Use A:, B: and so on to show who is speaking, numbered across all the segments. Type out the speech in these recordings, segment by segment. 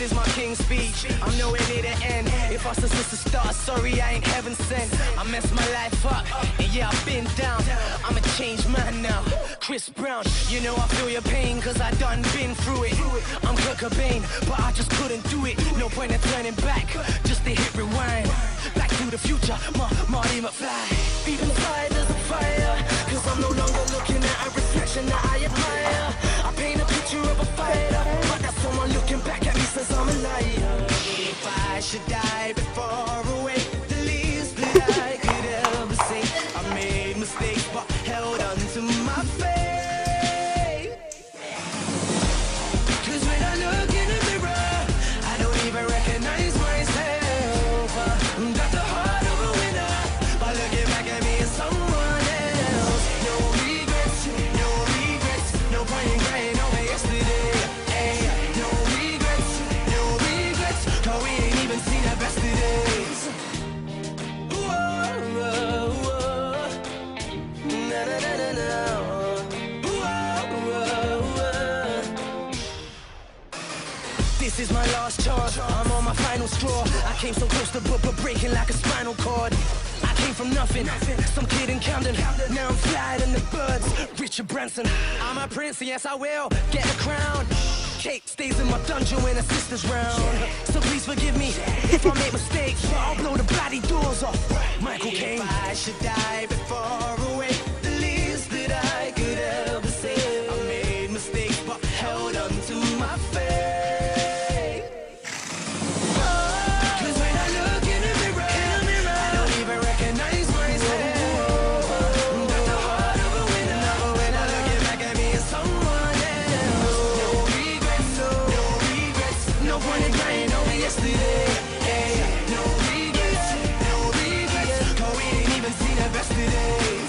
A: is my king's speech. I'm nowhere near the end. If us as to start, sorry, I ain't heaven sent. I messed my life up, and yeah, I've been down. I'm a changed man now. Chris Brown, you know I feel your pain, cause I done been through it. I'm Kurt Cobain, but I just couldn't do it. No point in turning back, just to hit rewind. Back to the future, Marty McFly. Deep inside there's a fire, cause I'm no longer looking at a reflection that I admire. I paint a picture of a fighter, but that's someone looking back at me says I'm a liar. If I should die before I wake, the least that I could ever say, I made mistakes but held on to my faith. Cause when I look in the mirror, I don't even recognize myself. Got the heart of a winner, but looking back at me as someone else. No regrets, no regrets, no point in crying over yesterday. Ay, no regrets, no regrets, cause we ain't even seen the best of days. Whoa, whoa, whoa. Na na na na na. Whoa, whoa, whoa. This is my last chance, I'm on my final straw. I came so close to breaking like a spinal cord. I came from nothing, some kid in Camden. Now I'm flying in the birds, Richard Branson. I'm a prince, and yes I will get the crown. Kate stays in my dungeon when her sister's round. So please forgive me if I make mistakes, but I'll blow the bloody doors off. Michael Caine. If I should die before I wake, the least that I could ever say, I made mistakes but held on to my faith. Cause when I look in the mirror, I don't even recognize myself. Got the heart of a winner, but when I look back at me as someone else. No regrets, no regrets, no point in crying over yesterday. Ay, no regrets, no regrets, cause we ain't even seen the best of days.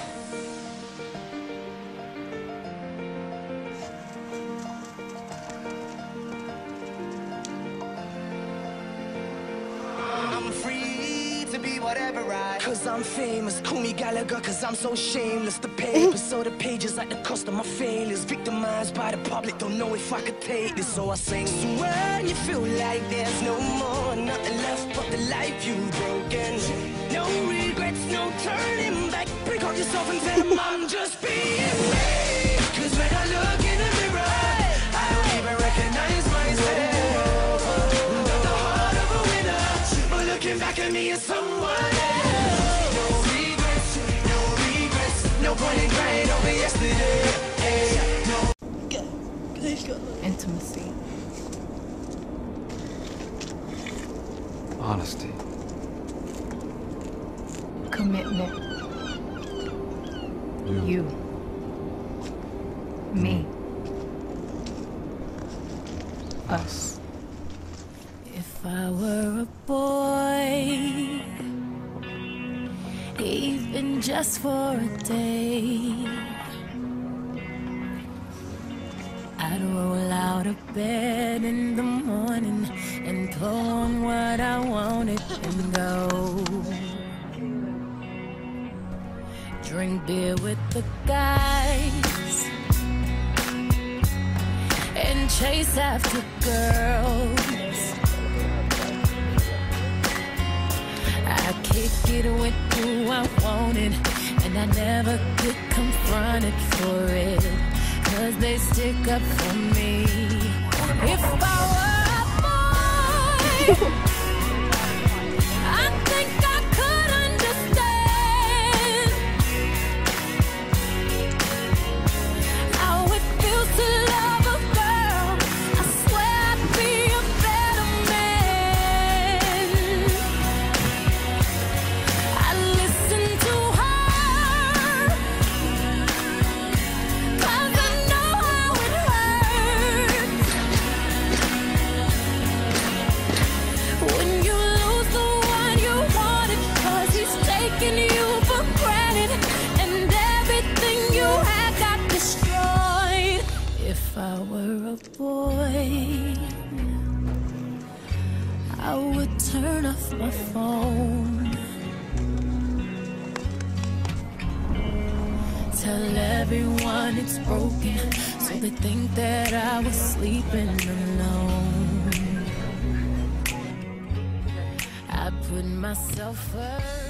A: I'm free to be whatever I, cause I'm famous. Call me Gallagher cause I'm so shameless. The paper, so the pages at the cost of my failures. Victimized by the public, don't know if I could take this, so I sing. So when you feel like there's no more, nothing left but the life you've broken, no regrets, no turning back. Break out yourself and tell them I'm just being me. Cause when I look in the mirror, I don't even recognize myself. Got the heart of a winner, but looking back at me as someone else. No regrets, no regrets, no point in crying over yesterday. Ay, no.
B: Intimacy.
C: Honesty.
B: Commitment. You. Me. Us.
D: If I were a boy, even just for a day, I'd roll out of bed in the morning and throw on what I wanted and go drink beer with the guys and chase after girls. I kick it with who I wanted, and I never get confronted for it, cause they stick up for me. If I were a boy, I think I could understand how it feels to love a girl. I swear I'd be a better man. I listen to her, cause I know how it hurts when you lose the one you wanted, cause he's taking you for granted and everything you had got destroyed. If I were a boy, I would turn off my phone, tell everyone it's broken, so they think that I was sleeping alone. put myself first.